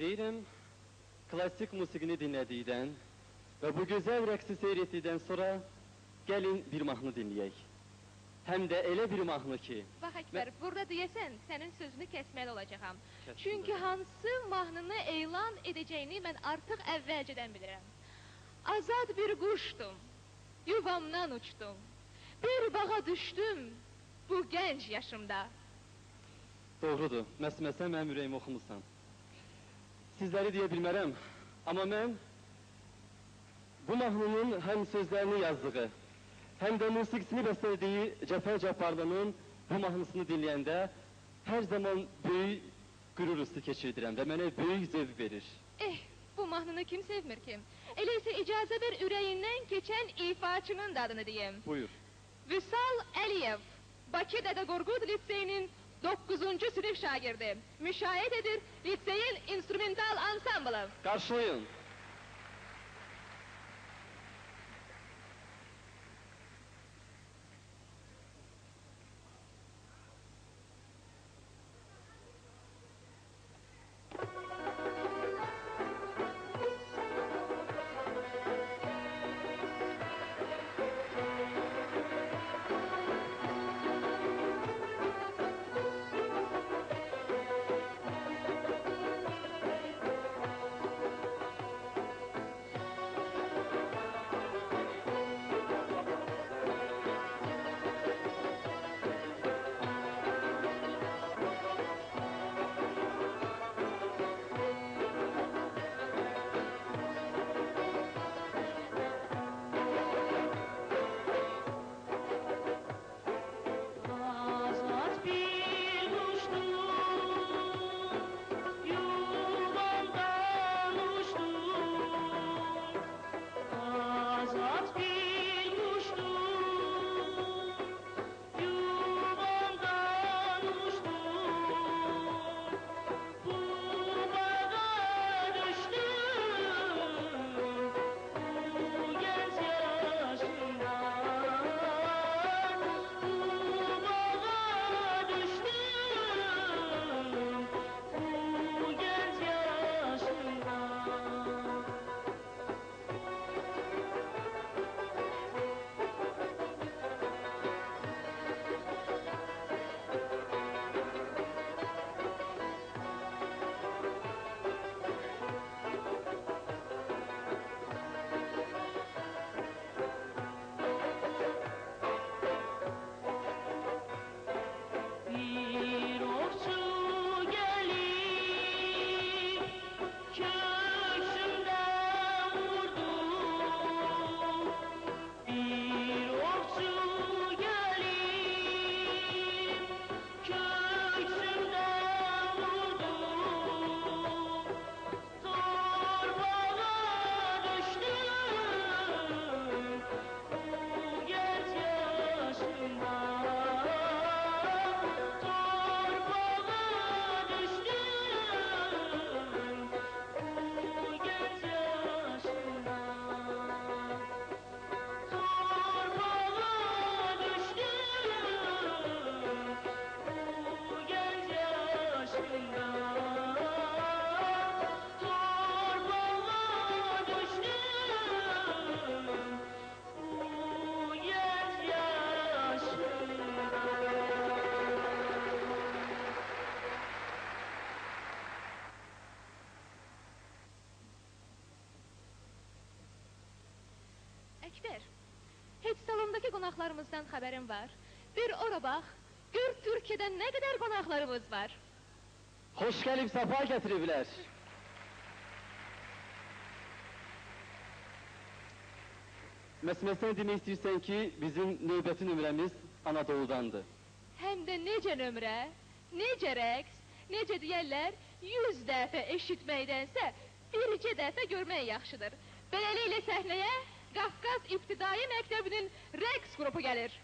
Deyirəm, klasik musiqini dinlədikdən və bu gözəl rəqsi seyr etdikdən sonra gəlin bir mahnı dinləyək. Həm də elə bir mahnı ki... Bax Əkbər, burada deyəsən, sənin sözünü kəsməli olacaqam. Çünki hansı mahnını elan edəcəyini mən artıq əvvəlcədən bilirəm. Azad bir quşdum, yuvamdan uçdum, bir bağa düşdüm bu gənc yaşımda. Doğrudur, məsməsən mənim ürəyimi oxumusan. Sizləri deyə bilmərəm, amma mən bu mahnının həm sözlərini yazdığı, həm də musiqisini bəstələdiyi Cəfər Cabbarlının bu mahnısını dinləyəndə hər zaman böyük qürur hissi keçirdirəm və mənə böyük zövq verir. Bu mahnını kim sevmir ki? Elə isə icazə ver ürəyindən keçən ifaçının da adını deyim. Buyur. Vüsal Əliyev, Bakı Dədə Qorqud Liseyinin 9-cu sinif şagirdi. Müşahidə edir liseyin instrumental ansamblı. Qarşılayın. Əkbər, heç salondakı qonaqlarımızdan xəbərin var. Bir ora bax, gör Türkiyədən nə qədər qonaqlarımız var. Xoş gəlib, səfa gətiriblər. Məsməsən demək istəyirsən ki, bizim növbəti nömrəmiz Anadoludandır. Həm də necə nömrə, necə rəqs, necə deyərlər, 100 dəfə eşitməkdənsə, bircə dəfə görmək yaxşıdır. Beləliklə səhnəyə Qafqaz İbtidai Məktəbinin rəqs qrupu gəlir.